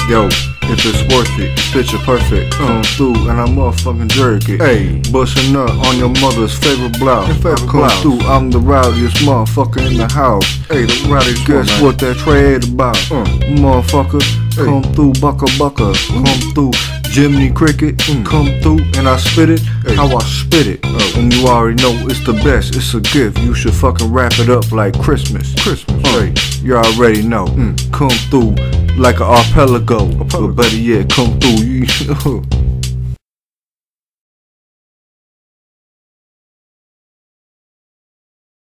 Yo, if it's worth it, picture perfect. Come through and I motherfucking jerk it. Hey, bustin' up on your mother's favorite blouse. Come through, I'm the rowdiest motherfucker in the house. Hey, the rowdiest. Guess what that trade about? Motherfucker, come through, bucka. Come through, Jiminy Cricket. Come through and I spit it. How I spit it. And you already know it's the best. It's a gift. You should fucking wrap it up like Christmas. You already know. Come through like an arpellago. But better yet, come through.